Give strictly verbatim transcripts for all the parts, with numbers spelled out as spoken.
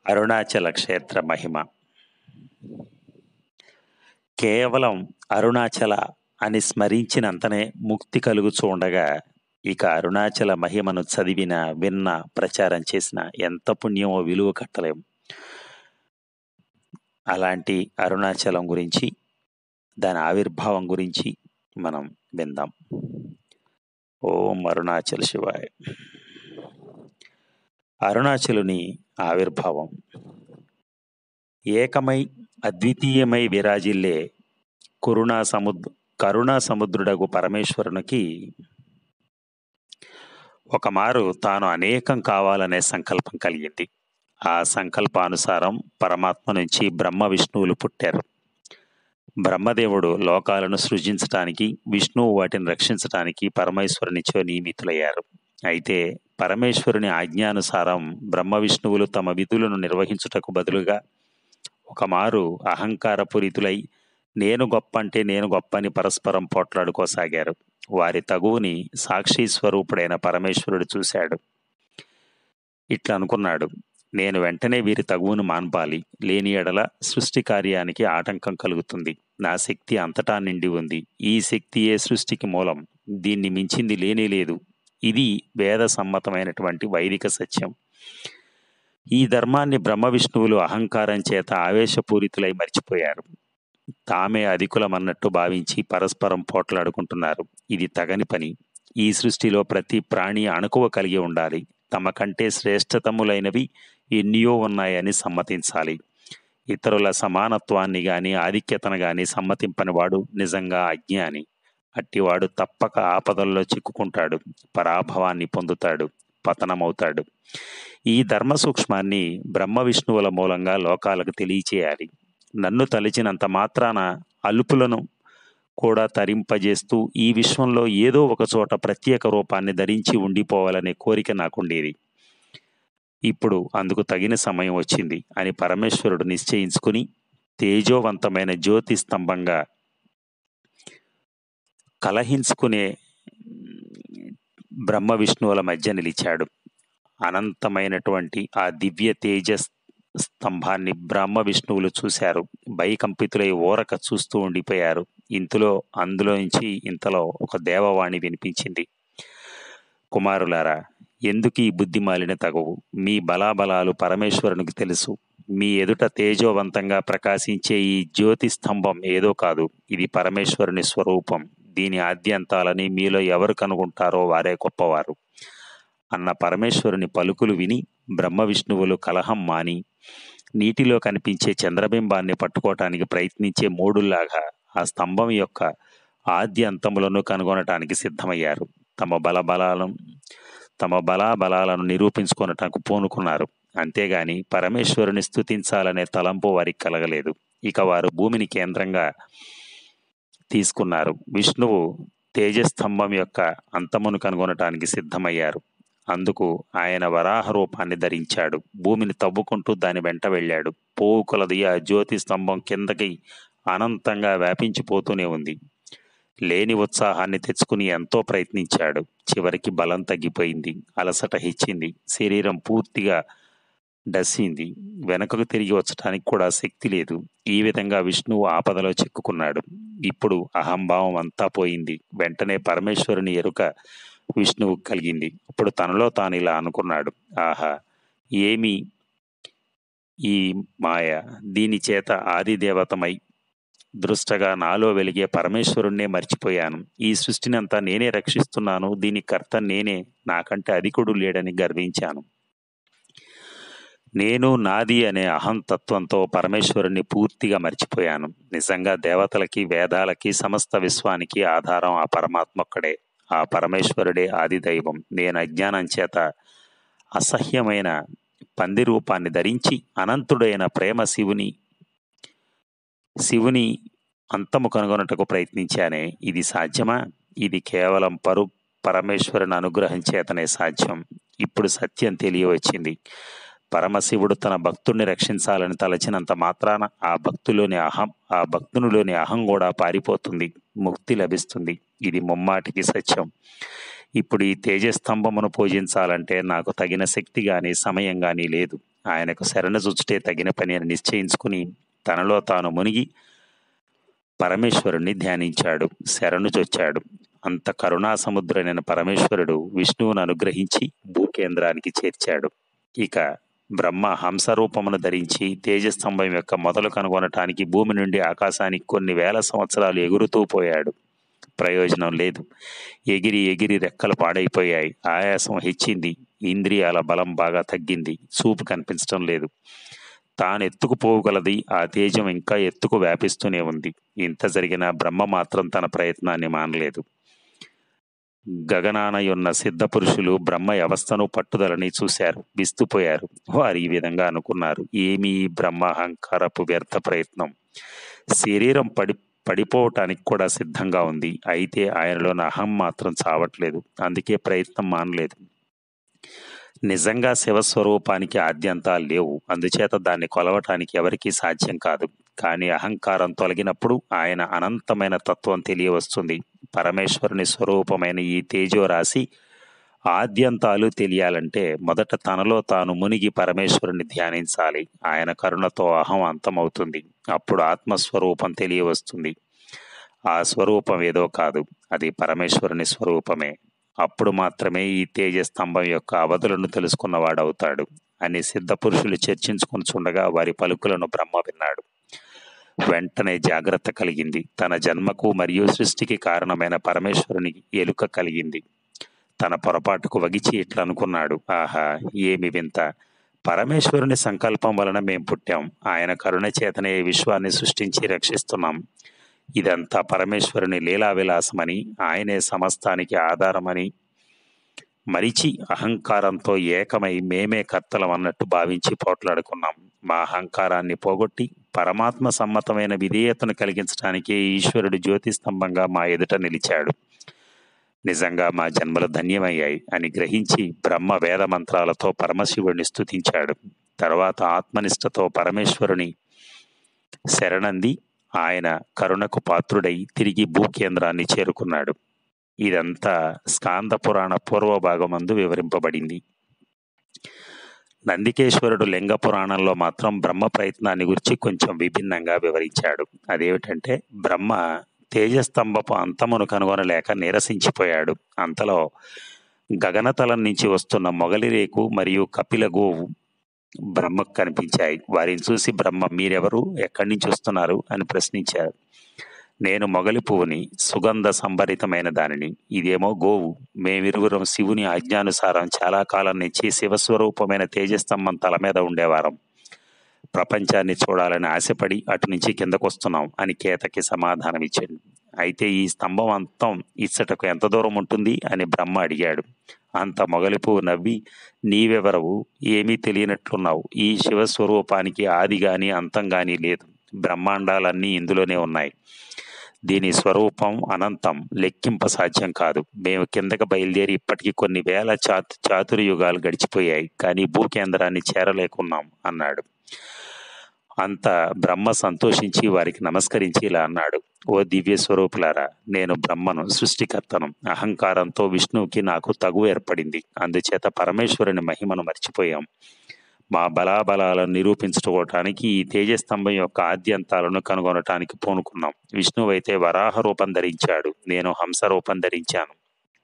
అరుణాచల క్షేత్ర మహిమ. కేవలం అరుణాచల అని స్మరించినంతనే ముక్తి కలుగుచూ ఉండగా, ఇక అరుణాచల మహిమను చదివిన, విన్న, ప్రచారం చేసిన ఎంత పుణ్యమో విలువ కట్టలేం. అలాంటి అరుణాచలం గురించి, దాని ఆవిర్భావం గురించి మనం విందాం. ఓం అరుణాచల శివాయ. అరుణాచలుని ఆవిర్భావం. ఏకమై అద్వితీయమై విరాజిల్లే కరుణా సముద్ర కరుణా సముద్రుడగు పరమేశ్వరునికి ఒకమారు తాను అనేకం కావాలనే సంకల్పం కలిగింది. ఆ సంకల్పానుసారం పరమాత్మ నుంచి బ్రహ్మ విష్ణువులు పుట్టారు. బ్రహ్మదేవుడు లోకాలను సృజించటానికి, విష్ణువు వాటిని రక్షించటానికి పరమేశ్వరునిచో నియమితులయ్యారు. అయితే పరమేశ్వరుని ఆజ్ఞానుసారం బ్రహ్మ విష్ణువులు తమ విధులను నిర్వహించుటకు బదులుగా ఒకమారు అహంకారపూరితులై నేను గొప్ప అంటే నేను గొప్ప అని పరస్పరం పోట్లాడుకోసాగారు. వారి తగువుని సాక్షి స్వరూపుడైన పరమేశ్వరుడు చూశాడు. ఇట్లా అనుకున్నాడు, నేను వెంటనే వీరి తగువును మాన్పాలి. లేని ఎడల సృష్టి కార్యానికి ఆటంకం కలుగుతుంది. నా శక్తి అంతటా నిండి ఉంది. ఈ శక్తియే సృష్టికి మూలం. దీన్ని మించింది లేనే లేదు. ఇది వేద సమ్మతమైనటువంటి వైదిక సత్యం. ఈ ధర్మాన్ని బ్రహ్మ విష్ణువులు అహంకారం చేత ఆవేశపూరితులై మర్చిపోయారు. తామే అధికులమన్నట్టు భావించి పరస్పరం పోట్లాడుకుంటున్నారు. ఇది తగని పని. ఈ సృష్టిలో ప్రతి ప్రాణి అణకువ కలిగి ఉండాలి. తమ కంటే శ్రేష్టతములైనవి ఎన్నో ఉన్నాయని సమ్మతించాలి. ఇతరుల సమానత్వాన్ని గాని ఆధిక్యతను గాని సమ్మతింపనివాడు నిజంగా అజ్ఞాని. అట్టివాడు తప్పక ఆపదల్లో చిక్కుకుంటాడు, పరాభవాన్ని పొందుతాడు, పతనమవుతాడు. ఈ ధర్మ సూక్ష్మాన్ని బ్రహ్మ విష్ణువుల మూలంగా లోకాలకు తెలియచేయాలి. నన్ను తలిచినంత మాత్రాన అలుపులను కూడా తరింపజేస్తూ ఈ విశ్వంలో ఏదో ఒక చోట ప్రత్యేక రూపాన్ని ధరించి ఉండిపోవాలనే కోరిక నాకుండేది. ఇప్పుడు అందుకు తగిన సమయం వచ్చింది అని పరమేశ్వరుడు నిశ్చయించుకుని తేజోవంతమైన జ్యోతి స్తంభంగా కలహించుకునే బ్రహ్మ విష్ణువుల మధ్య నిలిచాడు. అనంతమైనటువంటి ఆ దివ్య తేజ స్తంభాన్ని బ్రహ్మ విష్ణువులు చూశారు. భయకంపితులై ఊరక చూస్తూ ఉండిపోయారు. ఇంతలో అందులో నుంచి ఇంతలో ఒక దేవవాణి వినిపించింది. కుమారులారా, ఎందుకు ఈ బుద్ధి మాలిన తగవు? మీ బలాబలాలు పరమేశ్వరునికి తెలుసు. మీ ఎదుట తేజోవంతంగా ప్రకాశించే ఈ జ్యోతి స్తంభం ఏదో కాదు, ఇది పరమేశ్వరుని స్వరూపం. దీని ఆద్యంతాలని మీలో ఎవరు కనుగొంటారో వారే గొప్పవారు అన్న పరమేశ్వరుని పలుకులు విని బ్రహ్మ విష్ణువులు కలహం మాని నీటిలో కనిపించే చంద్రబింబాన్ని పట్టుకోవటానికి ప్రయత్నించే మూడుల్లాగా ఆ స్తంభం యొక్క ఆద్య అంతములను కనుగొనటానికి సిద్ధమయ్యారు. తమ బలబలాలను తమ బలాబలాలను నిరూపించుకొనటానికి పూనుకున్నారు. అంతేగాని పరమేశ్వరుని స్తుతించాలనే తలంపు వారికి కలగలేదు. ఇక వారు భూమిని కేంద్రంగా తీసుకున్నారు. విష్ణువు తేజస్తంభం యొక్క అంతమును కనుగొనటానికి సిద్ధమయ్యారు. అందుకు ఆయన వరాహ రూపాన్ని ధరించాడు. భూమిని తవ్వుకుంటూ దాని వెంట వెళ్ళాడు. పోవు కొలది ఆ జ్యోతి స్తంభం కిందకి అనంతంగా వ్యాపించిపోతూనే ఉంది. లేని ఉత్సాహాన్ని తెచ్చుకుని ఎంతో ప్రయత్నించాడు. చివరికి బలం తగ్గిపోయింది. అలసట హెచ్చింది. శరీరం పూర్తిగా డస్సింది. వెనకకు తిరిగి వచ్చటానికి కూడా శక్తి లేదు. ఈ విధంగా విష్ణువు ఆపదలో చిక్కుకున్నాడు. ఇప్పుడు అహంభావం అంతా పోయింది. వెంటనే పరమేశ్వరుని ఎరుక విష్ణువు కలిగింది. అప్పుడు తనలో తాను ఇలా అనుకున్నాడు, ఆహా, ఏమి ఈ మాయ! దీని చేత ఆదిదేవతమై దృష్టగా నాలో వెలిగే పరమేశ్వరుణ్ణే మర్చిపోయాను. ఈ సృష్టినంతా నేనే రక్షిస్తున్నాను. దీని కర్త నేనే. నాకంటే అధికుడు లేడని గర్వించాను. నేను నాది అనే అహంతత్వంతో పరమేశ్వరుణ్ణి పూర్తిగా మర్చిపోయాను. నిజంగా దేవతలకి, వేదాలకి, సమస్త విశ్వానికి ఆధారం ఆ పరమాత్మొక్కడే. ఆ పరమేశ్వరుడే ఆదిదైవం. నేను అజ్ఞానం చేత అసహ్యమైన పంది రూపాన్ని ధరించి అనంతుడైన ప్రేమ శివుని శివుని అంతము కనుగొనటకు ప్రయత్నించానే. ఇది సాధ్యమా? ఇది కేవలం పరు పరమేశ్వరుని అనుగ్రహం చేతనే సాధ్యం. ఇప్పుడు సత్యం తెలియవచ్చింది. పరమశివుడు తన భక్తుడిని రక్షించాలని తలచినంత మాత్రాన ఆ భక్తులోని అహం ఆ భక్తునిలోని అహం కూడా పారిపోతుంది. ముక్తి లభిస్తుంది. ఇది ముమ్మాటికి సత్యం. ఇప్పుడు ఈ తేజస్తంభమును పూజించాలంటే నాకు తగిన శక్తి గాని సమయం గాని లేదు. ఆయనకు శరణుజొచ్చుటే తగిన పని అని నిశ్చయించుకుని తనలో తాను మునిగి పరమేశ్వరుణ్ణి ధ్యానించాడు, శరణుజొచ్చాడు. అంత కరుణా సముద్రుడైన పరమేశ్వరుడు విష్ణువును అనుగ్రహించి భూకేంద్రానికి చేర్చాడు. ఇక బ్రహ్మ హంసరూపమును ధరించి తేజస్తంభం యొక్క మొదలు కనుగొనటానికి భూమి నుండి ఆకాశానికి కొన్ని వేల సంవత్సరాలు ఎగురుతూ పోయాడు. ప్రయోజనం లేదు. ఎగిరి ఎగిరి రెక్కలు పాడైపోయాయి. ఆయాసం హెచ్చింది. ఇంద్రియాల బలం బాగా తగ్గింది. చూపు కనిపించడం లేదు. తాను ఎత్తుకుపోగలది ఆ తేజం ఇంకా ఎత్తుకు వ్యాపిస్తూనే ఉంది. ఇంత జరిగినా బ్రహ్మ మాత్రం తన ప్రయత్నాన్ని మానలేదు. గగనానయున్న సిద్ధ పురుషులు బ్రహ్మ అవస్థను పట్టుదలని చూశారు, విస్తుపోయారు. వారు ఈ విధంగా అనుకున్నారు, ఏమీ బ్రహ్మ అహంకారపు వ్యర్థ ప్రయత్నం. శరీరం పడి పడిపోవటానికి కూడా సిద్ధంగా ఉంది. అయితే ఆయనలోని అహం మాత్రం చావట్లేదు. అందుకే ప్రయత్నం మానలేదు. నిజంగా శివస్వరూపానికి ఆద్యంతాలు లేవు. అందుచేత దాన్ని కొలవటానికి ఎవరికీ సాధ్యం కాదు. కానీ అహంకారం తొలగినప్పుడు ఆయన అనంతమైన తత్వం తెలియవస్తుంది. పరమేశ్వరుని స్వరూపమైన ఈ తేజోరాశి ఆద్యంతాలు తెలియాలంటే మొదట తనలో తాను మునిగి పరమేశ్వరుని ధ్యానించాలి. ఆయన కరుణతో అహం అంతమవుతుంది. అప్పుడు ఆత్మస్వరూపం తెలియవస్తుంది. ఆ స్వరూపం ఏదో కాదు, అది పరమేశ్వరుని స్వరూపమే. అప్పుడు మాత్రమే ఈ తేజస్తంభం యొక్క అవధులను తెలుసుకున్నవాడవుతాడు అని సిద్ధ పురుషులు చర్చించుకునిచుండగా వారి పలుకులను బ్రహ్మ విన్నాడు. వెంటనే జాగ్రత్త కలిగింది. తన జన్మకు మరియు సృష్టికి కారణమైన పరమేశ్వరునికి ఎలుక కలిగింది. తన పొరపాటుకు వగిచి ఇట్లా అనుకున్నాడు, ఆహా, ఏమి వింత! పరమేశ్వరుని సంకల్పం వలన మేం పుట్టాం. ఆయన కరుణ చేతనే విశ్వాన్ని సృష్టించి రక్షిస్తున్నాం. ఇదంతా పరమేశ్వరుని లీలా విలాసమని, ఆయనే సమస్తానికి ఆధారమని మరిచి అహంకారంతో ఏకమై మేమే కర్తలం అన్నట్టు భావించి పోట్లాడుకున్నాం. మా అహంకారాన్ని పోగొట్టి పరమాత్మ సమ్మతమైన విధేయతను కలిగించడానికే ఈశ్వరుడు జ్యోతిస్తంభంగా మా ఎదుట నిలిచాడు. నిజంగా మా జన్మలు ధన్యమయ్యాయి అని గ్రహించి బ్రహ్మ వేద మంత్రాలతో పరమశివుడిని స్తుతించాడు. తర్వాత ఆత్మనిష్టతో పరమేశ్వరుని శరణంది ఆయన కరుణకు పాత్రుడై తిరిగి భూకేంద్రాన్ని చేరుకున్నాడు. ఇదంతా స్కాంద పురాణ పూర్వభాగమందు వివరింపబడింది. నందికేశ్వరుడు లింగ పురాణంలో మాత్రం బ్రహ్మ ప్రయత్నాన్ని గురించి కొంచెం విభిన్నంగా వివరించాడు. అదేమిటంటే, బ్రహ్మ తేజస్తంభపు అంతమును కనుగొనలేక నీరసించిపోయాడు. అంతలో గగనతలం నుంచి వస్తున్న మొగలి రేకు మరియు కపిల గోవు బ్రహ్మకు కనిపించాయి. వారిని చూసి బ్రహ్మ, మీరెవరు, ఎక్కడి నుంచి వస్తున్నారు అని ప్రశ్నించారు. నేను మొగలి పువ్వుని, సుగంధ సంభరితమైన దానిని. ఇదేమో గోవు. మేమిరువురం శివుని ఆజ్ఞానుసారం చాలా కాలం నుంచి శివస్వరూపమైన తేజస్తంభం తల మీద ఉండేవారం. ప్రపంచాన్ని చూడాలని ఆశపడి అటు నుంచి కిందకొస్తున్నాం అని కేతకి సమాధానం ఇచ్చాడు. అయితే ఈ స్తంభం అంతం ఇచ్చటకు ఎంత దూరం ఉంటుంది అని బ్రహ్మ అడిగాడు. అంత మొగలిపు నవ్వి, నీవెవరవు, ఏమీ తెలియనట్లున్నావు. ఈ శివస్వరూపానికి ఆది గాని అంతం గాని లేదు. బ్రహ్మాండాలన్నీ ఇందులోనే ఉన్నాయి. దీని స్వరూపం అనంతం, లెక్కింప సాధ్యం కాదు. మేము కిందకి బయలుదేరి ఇప్పటికీ కొన్ని వేల చాతు చాతుర్యుగాలు గడిచిపోయాయి, కానీ భూకేంద్రాన్ని చేరలేకున్నాం అన్నాడు. అంత బ్రహ్మ సంతోషించి వారికి నమస్కరించి ఇలా అన్నాడు, ఓ దివ్య స్వరూపులారా, నేను బ్రహ్మను, సృష్టికర్తను. అహంకారంతో విష్ణువుకి నాకు తగు ఏర్పడింది. అందుచేత పరమేశ్వరుని మహిమను మర్చిపోయాం. మా బలాబలాలను నిరూపించుకోవటానికి ఈ తేజస్తంభం యొక్క ఆద్యంతాలను కనుగొనటానికి పూనుకున్నాం. విష్ణువు అయితే వరాహ రూపం ధరించాడు, నేను హంస రూపం ధరించాను.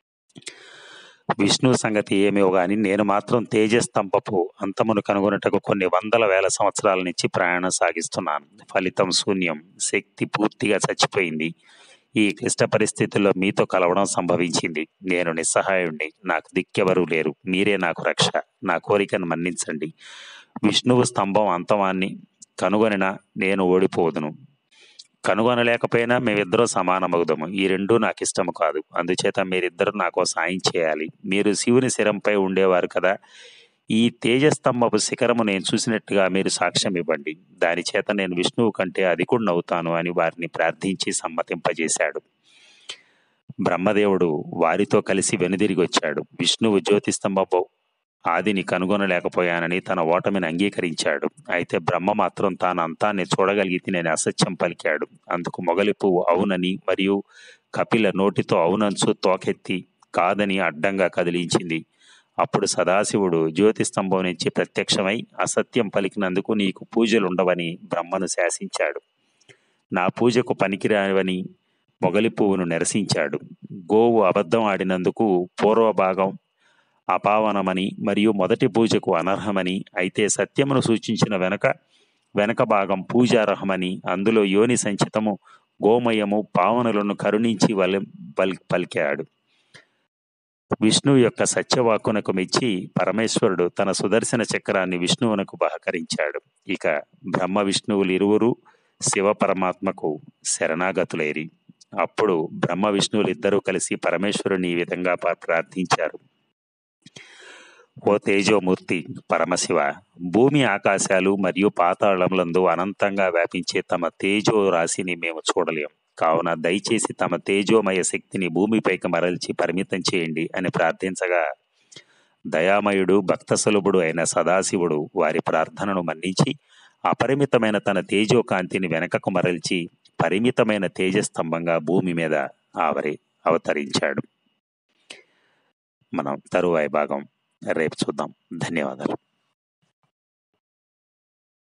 విష్ణువు సంగతి ఏమో గాని నేను మాత్రం తేజస్తంభపు అంతమును కనుగొనటకు కొన్ని వందల వేల సంవత్సరాల నుంచి ప్రయాణం సాగిస్తున్నాను. ఫలితం శూన్యం. శక్తి పూర్తిగా చచ్చిపోయింది. ఈ క్లిష్ట పరిస్థితుల్లో మీతో కలవడం సంభవించింది. నేను నిస్సహాయుణ్ణి. నాకు దిక్కెవరూ లేరు. మీరే నాకు రక్ష. నా కోరికను మన్నించండి. విష్ణువు స్తంభం అంతమాన్ని కనుగొనినా నేను ఓడిపోదును. కనుగొనలేకపోయినా మేమిద్దరూ సమానమగుదము. ఈ రెండూ నాకు ఇష్టము కాదు. అందుచేత మీరిద్దరూ నాకు సాయం చేయాలి. మీరు శివుని శిరంపై ఉండేవారు కదా, ఈ తేజస్తంభపు శిఖరము నేను చూసినట్టుగా మీరు సాక్ష్యం ఇవ్వండి. దాని చేత నేను విష్ణువు కంటే అధికుణ్ణవుతాను అని వారిని ప్రార్థించి సమ్మతింపజేశాడు. బ్రహ్మదేవుడు వారితో కలిసి వెనుదిరిగి వచ్చాడు. విష్ణువు జ్యోతిస్తంభపు ఆదిని కనుగొనలేకపోయానని తన ఓటమిని అంగీకరించాడు. అయితే బ్రహ్మ మాత్రం తాను అంతాన్ని చూడగలిగితే నేను అసత్యం పలికాడు. అందుకు మొగలి పువ్వు అవునని మరియు కపిల నోటితో అవునంచు తోకెత్తి కాదని అడ్డంగా కదిలించింది. అప్పుడు సదాశివుడు జ్యోతి స్తంభం నుంచి ప్రత్యక్షమై అసత్యం పలికినందుకు నీకు పూజలుండవని బ్రహ్మను శాసించాడు. నా పూజకు పనికిరావని మొగలి పువ్వును నిరసించాడు. గోవు అబద్ధం ఆడినందుకు పూర్వభాగం అపావనమని మరియు మొదటి పూజకు అనర్హమని, అయితే సత్యమును సూచించిన వెనక వెనక భాగం పూజార్హమని, అందులో యోని సంచితము గోమయము పావనులను కరుణించి వల పల్ పలికాడు. విష్ణువు యొక్క సత్యవాక్కునకు మెచ్చి పరమేశ్వరుడు తన సుదర్శన చక్రాన్ని విష్ణువునకు బహకరించాడు. ఇక బ్రహ్మ విష్ణువులు ఇరువురు శివ పరమాత్మకు శరణాగతులైరి. అప్పుడు బ్రహ్మ విష్ణువులు ఇద్దరూ కలిసి పరమేశ్వరుని ఈ విధంగా ప్రార్థించారు. ఓ తేజోమూర్తి పరమశివ, భూమి ఆకాశాలు మరియు పాతాళములందు అనంతంగా వ్యాపించే తమ తేజో రాశిని మేము చూడలేం. కావున దయచేసి తమ తేజోమయ శక్తిని భూమిపైకి మరల్చి పరిమితం చేయండి అని ప్రార్థించగా, దయామయుడు భక్తసులభుడు అయిన సదాశివుడు వారి ప్రార్థనను మన్నించి అపరిమితమైన తన తేజోకాంతిని వెనకకు మరల్చి పరిమితమైన తేజస్తంభంగా భూమి మీద ఆవరి అవతరించాడు. మనం తరువాయి భాగం రేపు చూద్దాం. ధన్యవాదాలు.